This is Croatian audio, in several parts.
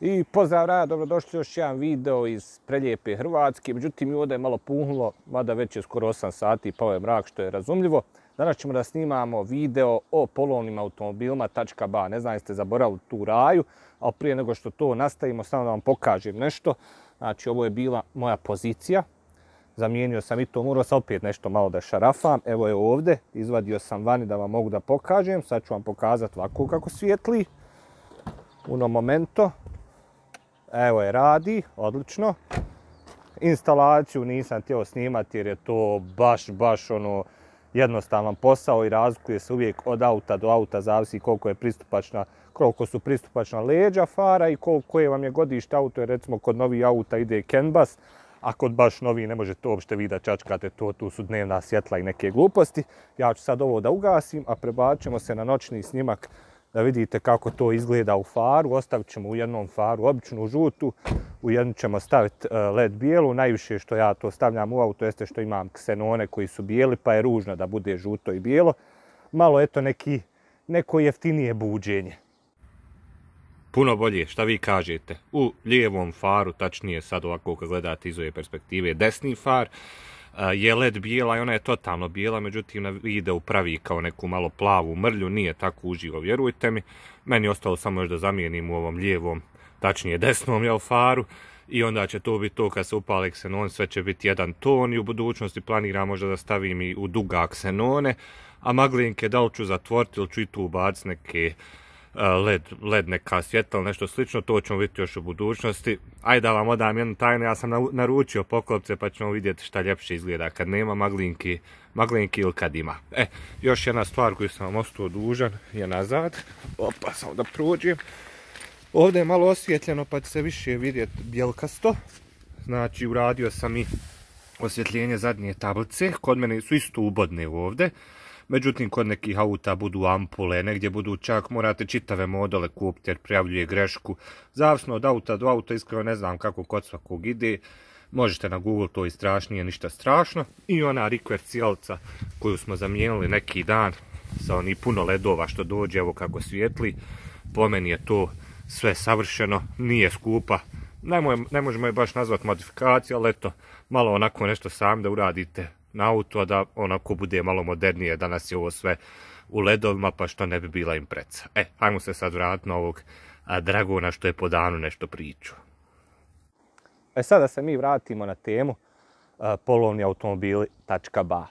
I pozdrav raja, dobrodošli još jedan video iz prelijepe Hrvatske. Međutim, i ovdje je malo puhnulo, mada već je skoro 8 sati, pao je mrak, što je razumljivo. Danas ćemo da snimamo video o polovnim automobilima .ba. Ne znam jeste zaboravili tu raju, ali prije nego što to nastavimo, samo da vam pokažem nešto. Znači, ovo je bila moja pozicija. Zamijenio sam i to, morao sam opet nešto malo da šarafam. Evo je ovdje, izvadio sam vani da vam mogu da pokažem. Sad ću vam pokazati ovako kako svijetli. Uno momento. Evo je, radi, odlično. Instalaciju nisam htio snimati jer je to baš ono jednostavan posao i razlikuje se uvijek od auta do auta, zavisi koliko su pristupačna leđa fara i koje vam je godište auto, jer recimo kod novih auta ide CAN bus, a kod baš novi ne možete uopšte vi da čačkate to, tu su dnevna svjetla i neke gluposti. Ja ću sad ovo da ugasim, a prebačemo se na noćni snimak da vidite kako to izgleda u faru. Ostavit ćemo u jednom faru običnu žutu, u jednu ćemo staviti LED bijelu. Najviše što ja to stavljam u auto jeste što imam ksenone koji su bijeli, pa je ružno da bude žuto i bijelo. Malo eto neko jeftinije buđenje. Puno bolje, šta vi kažete? U lijevom faru, tačnije sad ovako kad gledate iz ove perspektive, desni far je LED bijela i ona je totalno bijela, međutim na videu pravi kao neku malo plavu mrlju, nije tako uživo, vjerujte mi. Meni je ostalo samo još da zamijenim u ovom lijevom, tačnije desnom faru i onda će to biti to kad se upale ksenon, sve će biti jedan ton i u budućnosti planiram možda da stavim i u duga ksenone, a maglinke da li ću zatvoriti ili ću i tu ubaciti neke LED neka svjetla ili nešto slično, to ćemo vidjeti još u budućnosti. Ajde da vam odam jednu tajnu, ja sam naručio poklopce pa ćemo vidjeti šta ljepše izgleda kad nema maglinki ili kad ima. Još jedna stvar koju sam vam ostao dužan je nazad. Opa, samo da prođem. Ovdje je malo osvjetljeno pa će se više vidjeti bjelkasto. Znači uradio sam i osvjetljenje zadnje tablice, kod mene su isto ubodne ovdje. Međutim, kod nekih auta budu ampule, negdje budu čak, morate čitave modele kupiti jer prijavljuje grešku. Zavisno od auta do auta, iskreno ne znam kako kod svakog ide. Možete na Google to istražiti, nije ništa strašno. I ona rikverc sjelca koju smo zamijenili neki dan sa onih puno ledova što dođe, evo kako svijetli. Po meni je to sve savršeno, nije skupa. Ne možemo je baš nazvati modifikacija, ali eto, malo onako nešto sami da uradite na auto, a da onako bude malo modernije. Danas je ovo sve u ledovima, pa što ne bi bila impreca. Ajmo se sad vratiti na ovog Dragona što je po danu nešto pričao. Sada se mi vratimo na temu polovni automobili .ba.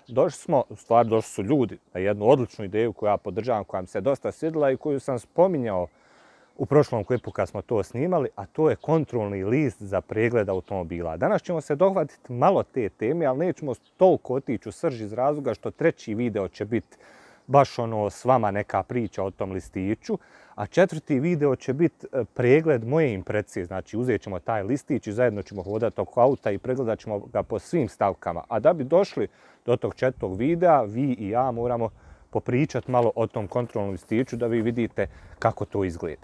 Došli su ljudi na jednu odličnu ideju koju ja podržavam, koja mi se dosta svidjela i koju sam spominjao u prošlom klipu kad smo to snimali, a to je kontrolni list za pregled automobila. Danas ćemo se dohvatiti malo te teme, ali nećemo toliko otići u srž iz razloga što treći video će biti baš ono s vama neka priča o tom listiću, a četvrti video će biti pregled moje impresije. Znači uzet ćemo taj listić i zajedno ćemo hodati oko auta i pregledat ćemo ga po svim stavkama. A da bi došli do tog četvrtog videa, vi i ja moramo popričati malo o tom kontrolnom listiću da vi vidite kako to izgleda.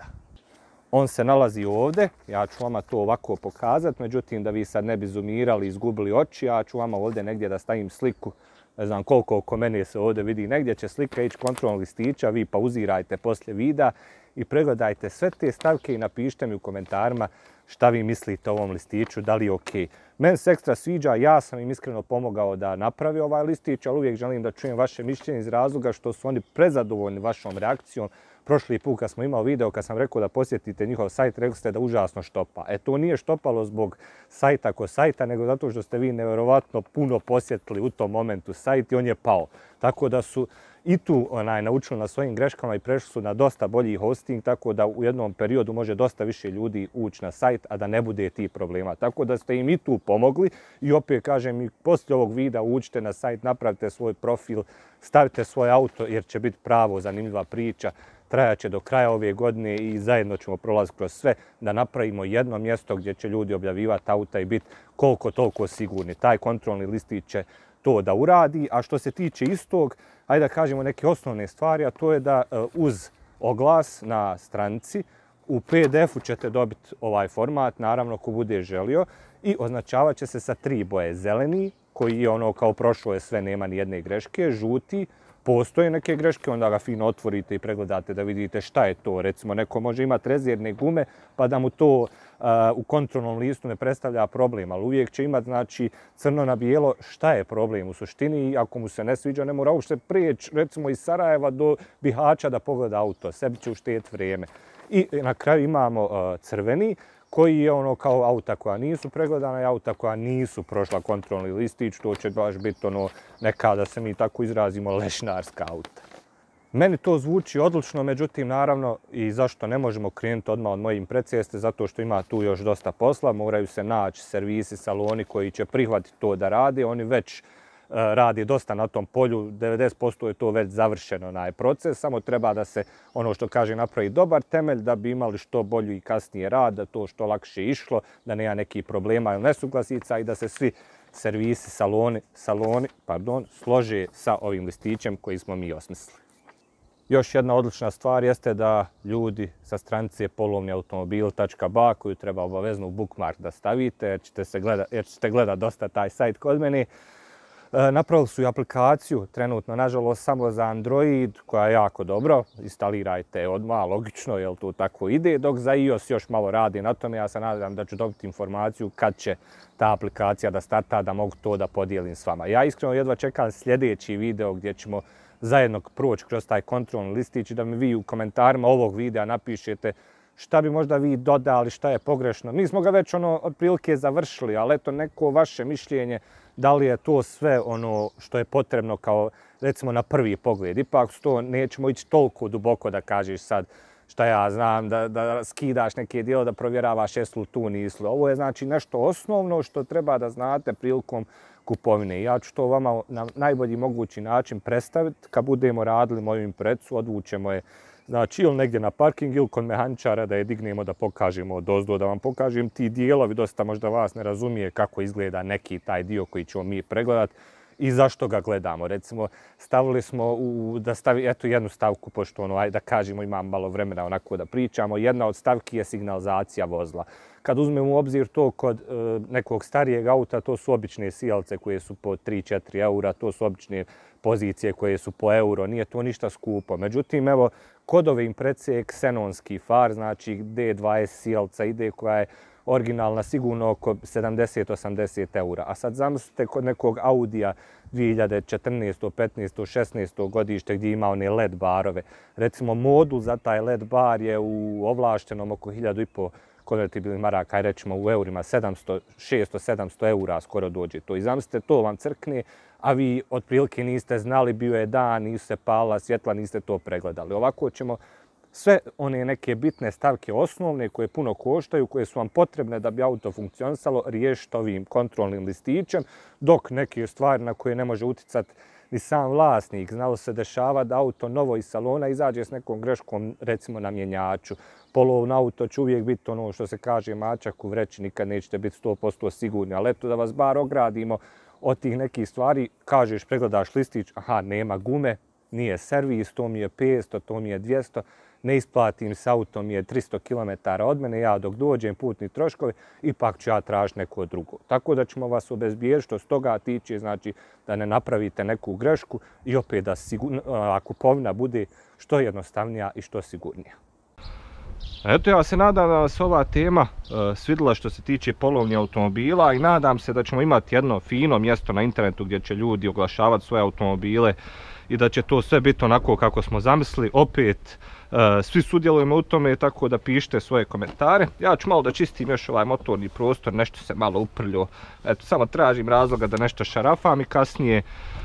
On se nalazi ovdje, ja ću vama to ovako pokazati, međutim da vi sad ne bi zoomirali i izgubili oči, ja ću vama ovdje negdje da stavim sliku, ne znam koliko oko mene se ovdje vidi, negdje će slika ići kontrolnog listića, vi pauzirajte poslije videa i pregledajte sve te stavke i napišite mi u komentarima šta vi mislite o ovom listiću, da li je ok. Meni se ekstra sviđa, ja sam im iskreno pomogao da napravi ovaj listić, ali uvijek želim da čujem vaše mišljenje iz razloga što su oni prezadovoljni vašom reakcijom. Prošli put kad smo imali video, kad sam rekao da posjetite njihov sajt, rekli ste da užasno štopa. To nije štopalo zbog sajta ko sajta, nego zato što ste vi nevjerovatno puno posjetili u tom momentu sajt i on je pao. Tako da su i tu naučili na svojim greškama i prešli su na dosta bolji hosting, tako da u jednom periodu može dosta više ljudi ući na sajt, a da ne bude tih problema. Tako da ste im i tu pomogli i opet kažem, i poslije ovog videa uđite na sajt, napravite svoj profil, stavite svoj auto jer će biti pravo zanimljiva priča. Trajat će do kraja ove godine i zajedno ćemo prolaziti kroz sve da napravimo jedno mjesto gdje će ljudi objavljivati auta i biti koliko toliko sigurni. Taj kontrolni listić će to da uradi, a što se tiče istog, ajde da kažemo neke osnovne stvari, a to je da uz oglas na stranici u PDF-u ćete dobiti ovaj format, naravno ko bude želio, i označavat će se sa 3 boje: zeleni, koji je ono kao prošlo je sve, nema ni jedne greške. Žuti, postoje neke greške, onda ga fino otvorite i pregledate da vidite šta je to. Recimo, neko može imati rezervne gume pa da mu to u kontrolnom listu ne predstavlja problem, ali uvijek će imati znači, crno na bijelo šta je problem u suštini i ako mu se ne sviđa, ne mora uopšte prijeći recimo iz Sarajeva do Bihaća da pogleda auto, sebi će uštijeti vrijeme. I na kraju imamo crveni, koji je ono kao auta koja nisu pregledana i auta koja nisu prošla kontrolni listić, to će baš biti ono neka, da se mi tako izrazimo, lešnarska auta. Meni to zvuči odlično, međutim, naravno, i zašto ne možemo krenuti odmah od mojih impresija, zato što ima tu još dosta posla, moraju se naći servisi, saloni koji će prihvatiti to da rade, oni već radi dosta na tom polju, 90% je to već završeno onaj proces, samo treba da se, ono što kaže, napravi dobar temelj da bi imali što bolji i kasnije rad, da to što lakše išlo, da nema nekih problema ili nesuglasica i da se svi servisi, saloni, slože sa ovim listićem koji smo mi osmislili. Još jedna odlična stvar jeste da ljudi sa stranice polovniautomobil.ba koju treba obavezno u bookmark da stavite jer ćete gledati dosta taj sajt kod mene. Napravili su i aplikaciju, trenutno, nažalost, samo za Android, koja je jako dobro. Instalirajte odmah, logično, jer to tako ide, dok za iOS još malo radi na tome. Ja se nadam da ću dobiti informaciju kad će ta aplikacija da starta, da mogu to da podijelim s vama. Ja iskreno jedva čekam sljedeći video gdje ćemo zajedno proći kroz taj kontrolni listić i da mi vi u komentarima ovog videa napišete šta bi možda vi dodali, šta je pogrešno. Mi smo ga već otprilike završili, ali eto neko vaše mišljenje, da li je to sve ono što je potrebno kao recimo na prvi pogled. Ipak to nećemo ići toliko duboko da kažeš sad šta ja znam, da skidaš neke dijelo, da provjeravaš jesu li tu nisu. Ovo je znači nešto osnovno što treba da znate prilikom kupovine. Ja ću to vama na najbolji mogući način predstaviti kad budemo radili moju imprecu, odvučemo je znači ili negdje na parking ili kod mehaničara da je dignemo da pokažemo odozdo, da vam pokažem ti dijelovi, dosta možda vas ne razumije kako izgleda neki taj dio koji ćemo mi pregledati i zašto ga gledamo. Recimo, stavili smo eto jednu stavku, pošto ono, da kažemo imam malo vremena onako da pričamo, jedna od stavki je signalizacija vozila. Kad uzmemo u obzir to kod nekog starijeg auta, to su obične sijalce koje su po 3-4 eura, to su obične pozicije koje su po euro, nije to ništa skupo. Međutim, evo, kod ove imprecije ksenonski far, znači D20 sijalca ide koja je originalna sigurno oko 70-80 eura. A sad zamislite kod nekog Audija 2014. 15. 16. godište gdje ima one LED barove. Recimo modul za taj LED bar je u ovlaštenom oko 1500 konvertibilnih maraka, recimo u eurima 600-700 eura skoro dođe to. I zamislite, to vam crkne, a vi otprilike niste znali, bio je dan, nisu se palila svjetla, niste to pregledali. Ovako ćemo sve one neke bitne stavke osnovne koje puno koštaju, koje su vam potrebne da bi auto funkcionisalo, riješiti ovim kontrolnim listićem, dok neke stvari na koje ne može uticati ni sam vlasnik. Znalo se dešava da auto novo iz salona izađe s nekom greškom, recimo na mjenjaču. Polovno auto će uvijek biti ono što se kaže mačak u vreći, nikad nećete biti 100% sigurni, ali eto da vas bar ogradimo od tih nekih stvari, kažeš, pregledaš listić, aha, nema gume, nije servis, to mi je 500, to mi je 200, ne isplatim s autom je 300 km od mene, ja dok dođem putni troškovi, ipak ću ja tražiti neko drugo. Tako da ćemo vas obezbijeti što s toga tiče, znači da ne napravite neku grešku i opet da kupovina bude što jednostavnija i što sigurnija. Eto, ja se nadam da vas ova tema svidjela što se tiče polovnih automobila i nadam se da ćemo imati jedno fino mjesto na internetu gdje će ljudi oglašavati svoje automobile i da će to sve biti onako kako smo zamislili. Opet, svi sudjelujemo u tome, tako da pišite svoje komentare. Ja ću malo da čistim još ovaj motorni prostor, nešto se malo uprljio. Eto, samo tražim razloga da nešto šarafam i kasnije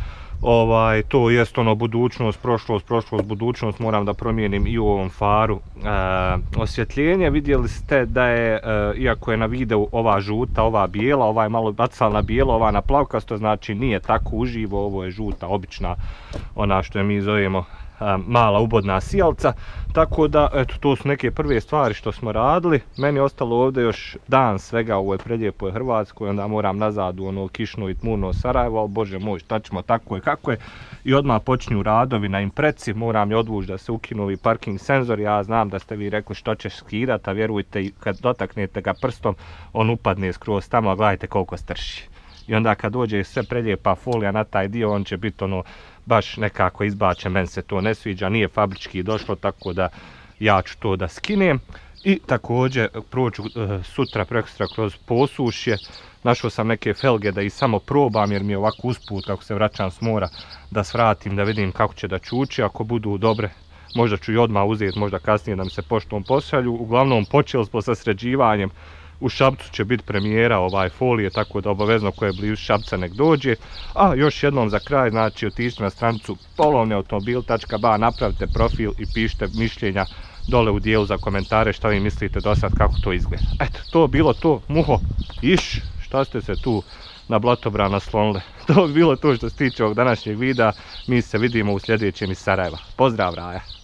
to jest ono budućnost, prošlost, budućnost, moram da promijenim i u ovom faru osvjetljenje. Vidjeli ste da je, iako je na videu ova žuta, ova bijela, ova je malo bacala na bijelo, ova na plavkasto, znači nije tako uživo, ovo je žuta, obična, ona što je mi zovemo mala ubodna sijalca, tako da eto, to su neke prve stvari što smo radili. Meni je ostalo ovdje još dan svega u ovoj preljepoj Hrvatskoj, onda moram nazad u ono kišno i tmurno Sarajevo, ali bože moj, šta ćemo, tako je kako je. I odmah počinju radovi na impreci, moram je odvući da se ukinu ovi parking senzori. Ja znam da ste vi rekli što će skidati, a vjerujte, kad dotaknete ga prstom, on upadne skroz tamo, a gledajte koliko strši. i onda kad dođe sve prelijepa folija na taj dio, on će biti ono baš nekako izbačen, meni se to ne sviđa, nije fabrički došlo, tako da ja ću to da skinem. I također prođu sutra prekosutra kroz posušje, našao sam neke felge da ih samo probam jer mi je ovako usput kako se vraćam s mora da svratim da vidim kako će da čuči, ako budu dobre možda ću i odmah uzeti, možda kasnije da mi se poštom pošalju. Uglavnom počeli smo sa sređivanjem, u Šapcu će biti premijera folije, tako da obavezno ko je blizu Šapca nek dođe. A još jednom za kraj, znači otiđite na stranicu polovniautomobil.ba, napravite profil i pišite mišljenja dole u dijelu za komentare šta vi mislite do sad kako to izgleda. Eto, to bilo to. Muho, šta ste se tu na blatobran naslonili? To bi bilo to što se tiče ovog današnjeg videa. Mi se vidimo u sljedećem iz Sarajeva. Pozdrav, Raja!